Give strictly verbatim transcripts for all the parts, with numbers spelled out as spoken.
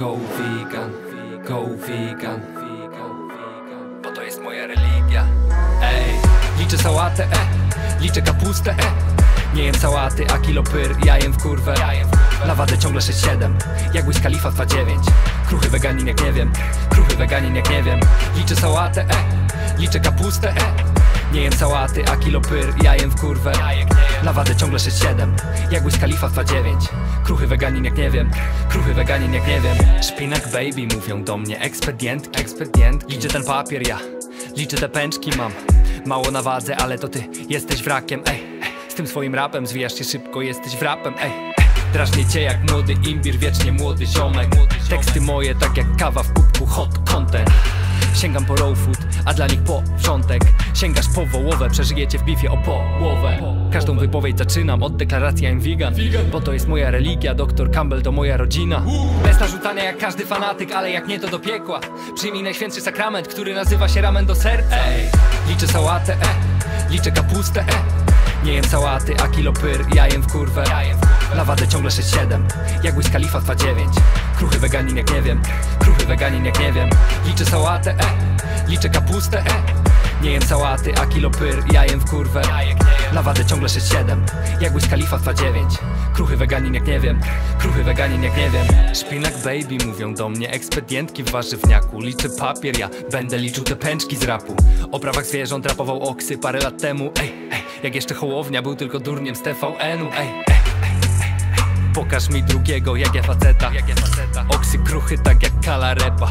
Go vegan, go vegan, bo to jest moja religia. Ej, liczę sałatę, e, liczę kapustę, e. Nie jem sałaty, a kilo pyr, ja jem w kurwę. Na wadę ciągle sześć siedem, jak Wiz Khalifa dwa dziewięć. Kruchy weganin jak nie wiem, kruchy weganin jak nie wiem. Liczę sałatę, e, liczę kapustę, e. Nie jem sałaty, a kilo pyr, ja jem w kurwę. Na wadę ciągle sześć siedem, jak Wiz Khalifa dwa dziewięć. Kruchy weganin jak nie wiem, kruchy weganin jak nie wiem. Szpinak baby mówią do mnie ekspedientki, ekspedientki. Liczę ten papier, ja liczę te pęczki mam. Mało na wadze, ale to ty jesteś wrakiem, ej, ej. Z tym swoim rapem zwijasz się szybko, jesteś wrapem, ej, ej. Drażnię cię jak młody imbir, wiecznie młody ziomek. Teksty moje tak jak kawa w kubku, hot content. Sięgam po raw food, a dla nich po wrzątek. Sięgasz po wołowę, przeżyjecie w bifie o połowę. Każdą wypowiedź zaczynam od deklaracji I'm vegan, bo to jest moja religia, doktor Campbell to moja rodzina. Bez narzucania jak każdy fanatyk, ale jak nie to do piekła. Przyjmij najświętszy sakrament, który nazywa się ramen do serca. Ej, liczę sałatę, e, liczę kapustę, e. Nie jem sałaty, a kilo pyr, ja jem w kurwę. Na wadę ciągle sześć siedem, jak Wiz Khalifa dwa dziewięć. Kruchy weganin jak nie wiem, kruchy weganin jak nie wiem. Liczę sałatę, e, liczę kapustę, e. Nie jem sałaty, a kilo pyr, ja jem w kurwę. Na wadę ciągle sześć siedem, jak Wiz Khalifa dwa dziewięć. Kruchy weganin jak nie wiem, kruchy weganin jak nie wiem. Szpinak baby mówią do mnie ekspedientki w warzywniaku. Liczę papier, ja będę liczył te pęczki z rapu. O prawach zwierząt rapował Oksy parę lat temu, ej, ej. Jak jeszcze Hołownia był tylko durniem z T V N-u, ej, ej, ej, ej. Pokaż mi drugiego, jak ja faceta, jak ja faceta. Oksy kruchy tak jak kalarepa.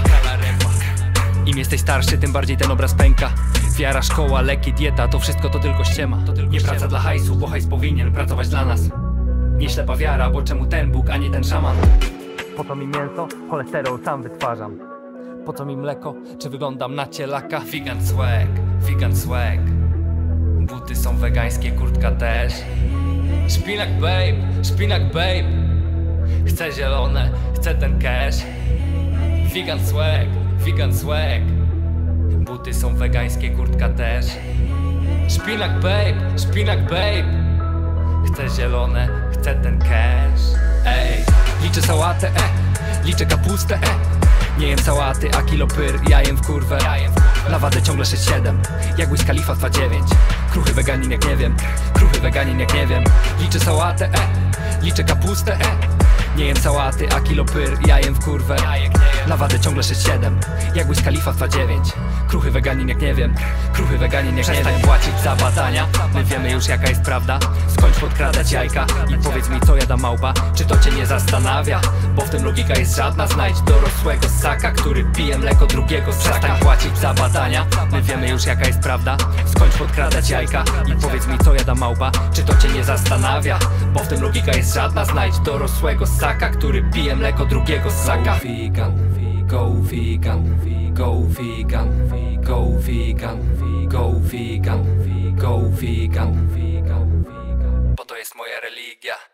Im jesteś starszy, tym bardziej ten obraz pęka. Wiara, szkoła, leki, dieta, to wszystko to tylko ściema. To tylko nie ściema. Praca dla hajsu, bo hajs powinien pracować dla nas. Nie ślepa wiara, bo czemu ten Bóg, a nie ten szaman? Po co mi mięso? Cholesterol sam wytwarzam. Po co mi mleko? Czy wyglądam na cielaka? Vegan swag, vegan swag. Buty są wegańskie, kurtka też. Szpinak babe, szpinak babe. Chcę zielone, chcę ten cash. Vegan swag, vegan swag. Buty są wegańskie, kurtka też. Szpinak babe, szpinak babe. Chcę zielone, chcę ten cash. Ej, liczę sałatę, e, liczę kapustę, e. Nie jem sałaty, a kilo pyr, ja jem w kurwę. Na wadę ciągle sześć siedem, jak Wiz Khalifa dwa dziewięć. Kruchy weganin jak nie wiem, kruchy weganin jak nie wiem. Liczę sałatę, e, liczę kapustę, e. Nie jem sałaty, a kilo pyr, ja jem w kurwę. Na wadę ciągle sześć siedem, jak Wiz Khalifa dwa dziewięć. Kruchy weganin jak nie wiem, kruchy weganin jak nie wiem. Przestań płacić za badania, my wiemy już jaka jest prawda. Skończ podkradać jajka i powiedz mi co jada małpa. Czy to cię nie zastanawia? Bo w tym logika jest żadna. Znajdź dorosłego ssaka, który pije mleko drugiego ssaka. Przestań płacić za badania, my wiemy już jaka jest prawda. Skończ podkradać jajka i powiedz mi co jada małpa. Czy to cię nie zastanawia? Bo w tym logika jest żadna. Znajdź dorosłego ssaka, który pije mleko drugiego ssaka. Go vegan, go vegan, go vegan, go vegan, go vegan, go vegan, bo to jest moja religia.